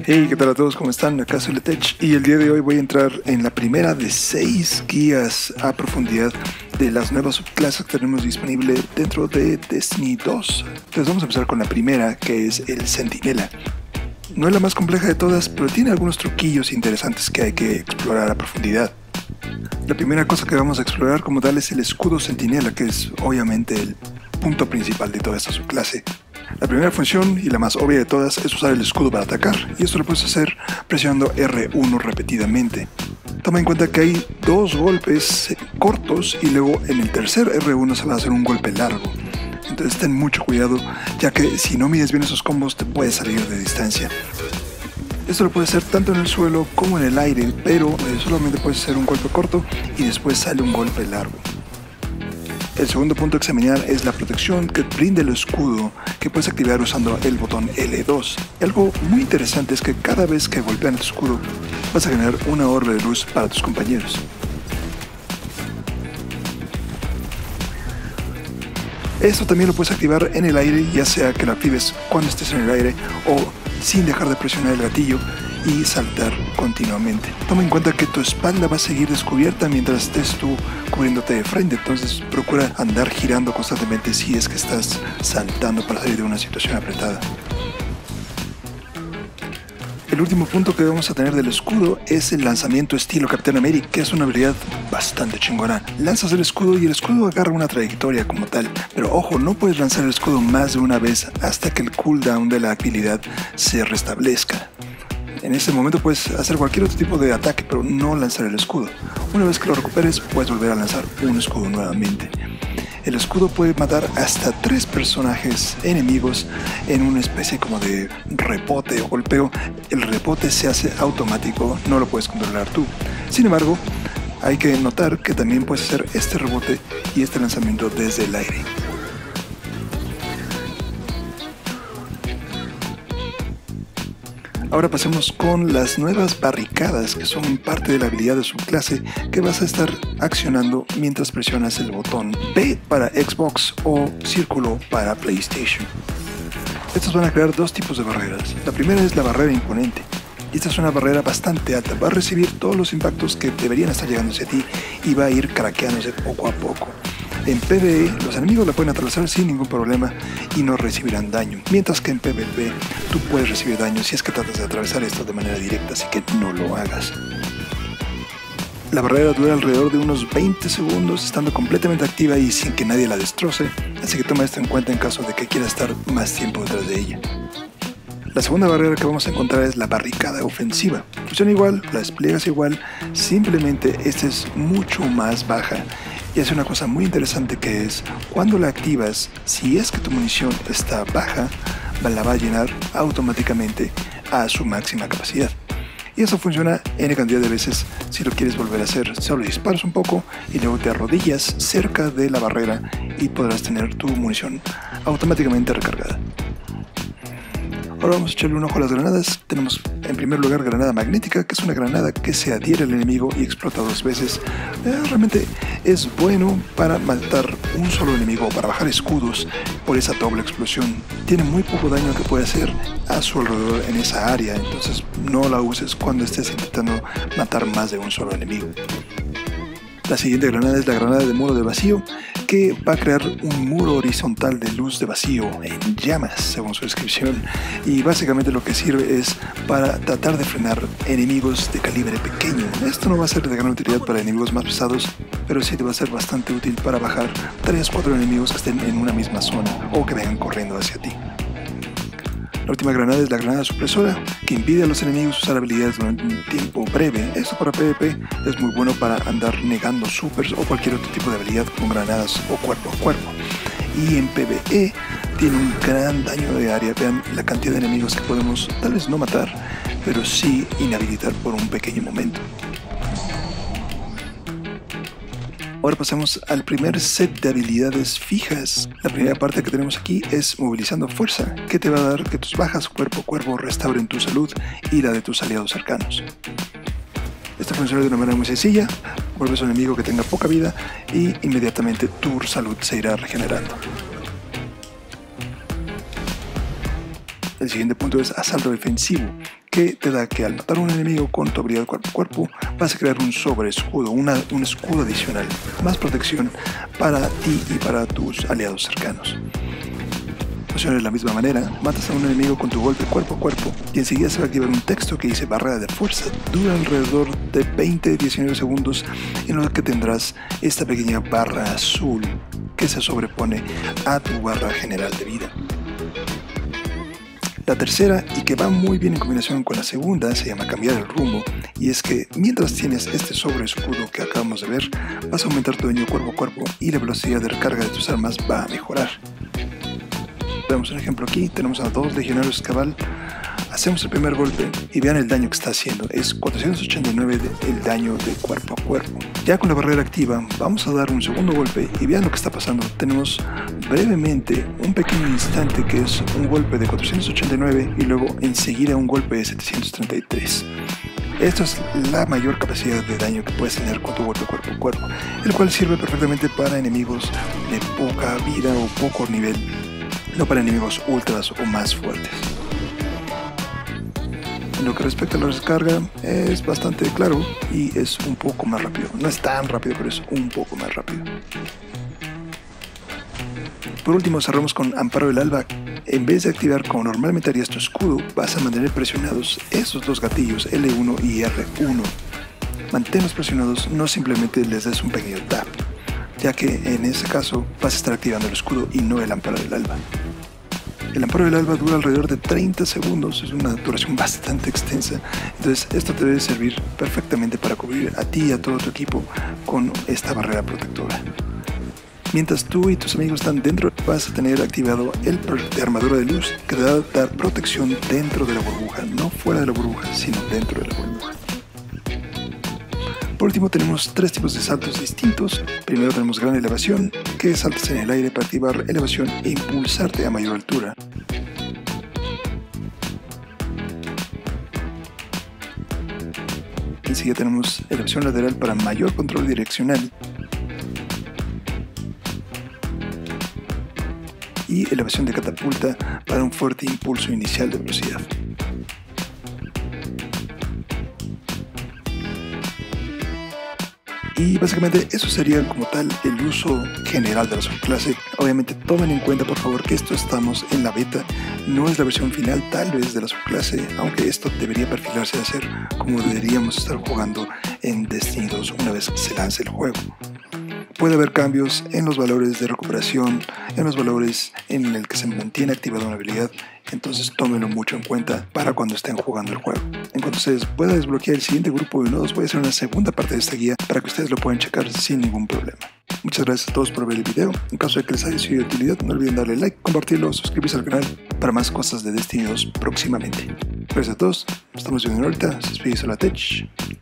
Hey, ¿qué tal a todos? ¿Cómo están? Acá soy Letech y el día de hoy voy a entrar en la primera de 6 guías a profundidad de las nuevas subclases que tenemos disponible dentro de Destiny 2. Entonces vamos a empezar con la primera, que es el Centinela. No es la más compleja de todas, pero tiene algunos truquillos interesantes que hay que explorar a profundidad. La primera cosa que vamos a explorar como tal es el escudo Centinela, que es obviamente el punto principal de toda esta subclase. La primera función y la más obvia de todas es usar el escudo para atacar, y esto lo puedes hacer presionando R1 repetidamente. Toma en cuenta que hay 2 golpes cortos y luego en el tercer R1 se va a hacer un golpe largo. Entonces ten mucho cuidado, ya que si no mides bien esos combos te puedes salir de distancia. Esto lo puedes hacer tanto en el suelo como en el aire, pero solamente puedes hacer un golpe corto y después sale un golpe largo. El segundo punto a examinar es la protección que brinda el escudo, que puedes activar usando el botón L2. Y algo muy interesante es que cada vez que golpean tu escudo vas a generar una orbe de luz para tus compañeros. Esto también lo puedes activar en el aire, ya sea que lo actives cuando estés en el aire o sin dejar de presionar el gatillo y saltar continuamente. Toma en cuenta que tu espalda va a seguir descubierta mientras estés tú cubriéndote de frente, entonces procura andar girando constantemente si es que estás saltando para salir de una situación apretada. El último punto que vamos a tener del escudo es el lanzamiento estilo Capitán América, que es una habilidad bastante chingona. Lanzas el escudo y el escudo agarra una trayectoria como tal, pero ojo, no puedes lanzar el escudo más de una vez hasta que el cooldown de la habilidad se restablezca. En ese momento puedes hacer cualquier otro tipo de ataque, pero no lanzar el escudo. Una vez que lo recuperes, puedes volver a lanzar un escudo nuevamente. El escudo puede matar hasta 3 personajes enemigos en una especie como de rebote o golpeo. El rebote se hace automático, no lo puedes controlar tú. Sin embargo, hay que notar que también puedes hacer este rebote y este lanzamiento desde el aire. Ahora pasemos con las nuevas barricadas, que son parte de la habilidad de subclase que vas a estar accionando mientras presionas el botón B para Xbox o círculo para PlayStation. Estos van a crear 2 tipos de barreras. La primera es la barrera imponente. Esta es una barrera bastante alta, va a recibir todos los impactos que deberían estar llegando hacia ti y va a ir craqueándose poco a poco. En PvE, los enemigos la pueden atravesar sin ningún problema y no recibirán daño, mientras que en PvP tú puedes recibir daño si es que tratas de atravesar esto de manera directa, así que no lo hagas. La barrera dura alrededor de unos 20 segundos, estando completamente activa y sin que nadie la destroce, así que toma esto en cuenta en caso de que quieras estar más tiempo detrás de ella. La segunda barrera que vamos a encontrar es la barricada ofensiva. Funciona igual, la despliegas igual, simplemente esta es mucho más baja. Y hace una cosa muy interesante, que es cuando la activas, si es que tu munición está baja, la va a llenar automáticamente a su máxima capacidad. Y eso funciona N cantidad de veces. Si lo quieres volver a hacer, solo disparas un poco y luego te arrodillas cerca de la barrera y podrás tener tu munición automáticamente recargada. Ahora vamos a echarle un ojo a las granadas. Tenemos en primer lugar granada magnética, que es una granada que se adhiere al enemigo y explota 2 veces. Realmente es bueno para matar un solo enemigo o para bajar escudos por esa doble explosión. Tiene muy poco daño que puede hacer a su alrededor en esa área, entonces no la uses cuando estés intentando matar más de un solo enemigo. La siguiente granada es la granada de muro de vacío, que va a crear un muro horizontal de luz de vacío en llamas, según su descripción, y básicamente lo que sirve es para tratar de frenar enemigos de calibre pequeño. Esto no va a ser de gran utilidad para enemigos más pesados, pero sí te va a ser bastante útil para bajar 3-4 enemigos que estén en una misma zona o que vengan corriendo hacia ti. La última granada es la granada supresora, que impide a los enemigos usar habilidades durante un tiempo breve. Esto para PvP es muy bueno para andar negando supers o cualquier otro tipo de habilidad con granadas o cuerpo a cuerpo. Y en PvE tiene un gran daño de área. Vean la cantidad de enemigos que podemos tal vez no matar, pero sí inhabilitar por un pequeño momento. Ahora pasamos al primer set de habilidades fijas. La primera parte que tenemos aquí es movilizando fuerza, que te va a dar que tus bajas cuerpo a cuerpo restauren tu salud y la de tus aliados cercanos. Esta funciona de una manera muy sencilla. Vuelves a un enemigo que tenga poca vida y inmediatamente tu salud se irá regenerando. El siguiente punto es asalto defensivo, que te da que al matar a un enemigo con tu habilidad cuerpo a cuerpo vas a crear un sobre escudo, un escudo adicional, más protección para ti y para tus aliados cercanos. Funciona de la misma manera, matas a un enemigo con tu golpe cuerpo a cuerpo y enseguida se va a activar un texto que dice barrera de fuerza. Dura alrededor de 20-19 segundos en lo que tendrás esta pequeña barra azul que se sobrepone a tu barra general de vida. La tercera, y que va muy bien en combinación con la segunda, se llama cambiar el rumbo, y es que mientras tienes este sobre escudo que acabamos de ver, vas a aumentar tu daño cuerpo a cuerpo y la velocidad de recarga de tus armas va a mejorar. Vemos un ejemplo aquí, tenemos a 2 legionarios cabal, hacemos el primer golpe y vean el daño que está haciendo, es 489 el daño de cuerpo a cuerpo. Ya con la barrera activa vamos a dar un segundo golpe y vean lo que está pasando, tenemos brevemente un pequeño instante que es un golpe de 489 y luego enseguida un golpe de 733. Esto es la mayor capacidad de daño que puedes tener con tu golpe cuerpo a cuerpo, el cual sirve perfectamente para enemigos de poca vida o poco nivel, no para enemigos ultras o más fuertes. En lo que respecta a la descarga es bastante claro y es un poco más rápido. No es tan rápido, pero es un poco más rápido. Por último cerramos con Amparo del Alba. En vez de activar como normalmente harías tu escudo, vas a mantener presionados esos dos gatillos L1 y R1. Manténlos presionados, no simplemente les des un pequeño tap, ya que en ese caso vas a estar activando el escudo y no el Amparo del Alba. El Amparo del Alba dura alrededor de 30 segundos, es una duración bastante extensa, entonces esto te debe servir perfectamente para cubrir a ti y a todo tu equipo con esta barrera protectora. Mientras tú y tus amigos están dentro, vas a tener activado el de armadura de luz que te va a dar protección dentro de la burbuja, no fuera de la burbuja, sino dentro de la burbuja. Por último tenemos 3 tipos de saltos distintos. Primero tenemos gran elevación, que saltas en el aire para activar elevación e impulsarte a mayor altura. Enseguida tenemos elevación lateral para mayor control direccional. Y elevación de catapulta para un fuerte impulso inicial de velocidad. Y básicamente eso sería como tal el uso general de la subclase. Obviamente tomen en cuenta por favor que esto estamos en la beta, no es la versión final tal vez de la subclase, aunque esto debería perfilarse a ser como deberíamos estar jugando en Destiny 2 una vez se lance el juego. Puede haber cambios en los valores de recuperación, en los valores en el que se mantiene activada una habilidad, entonces tómenlo mucho en cuenta para cuando estén jugando el juego. En cuanto se pueda desbloquear el siguiente grupo de nodos, voy a hacer una segunda parte de esta guía para que ustedes lo puedan checar sin ningún problema. Muchas gracias a todos por ver el video. En caso de que les haya sido de utilidad, no olviden darle like, compartirlo, suscribirse al canal para más cosas de Destiny 2 próximamente. Gracias a todos, estamos viendo ahorita, se despide Solatech.